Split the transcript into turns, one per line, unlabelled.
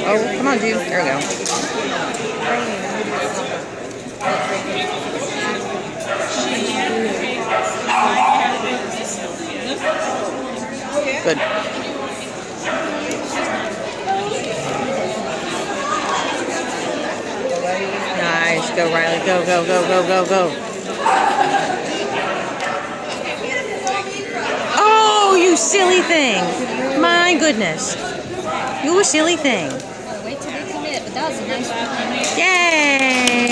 Oh, come on, dude. There we go. Good. Nice. Go, Riley. Go, go, go, go, go, go. Oh, you silly thing. My goodness. You silly thing.
Wait till they commit, but that was a nice one.
Yay!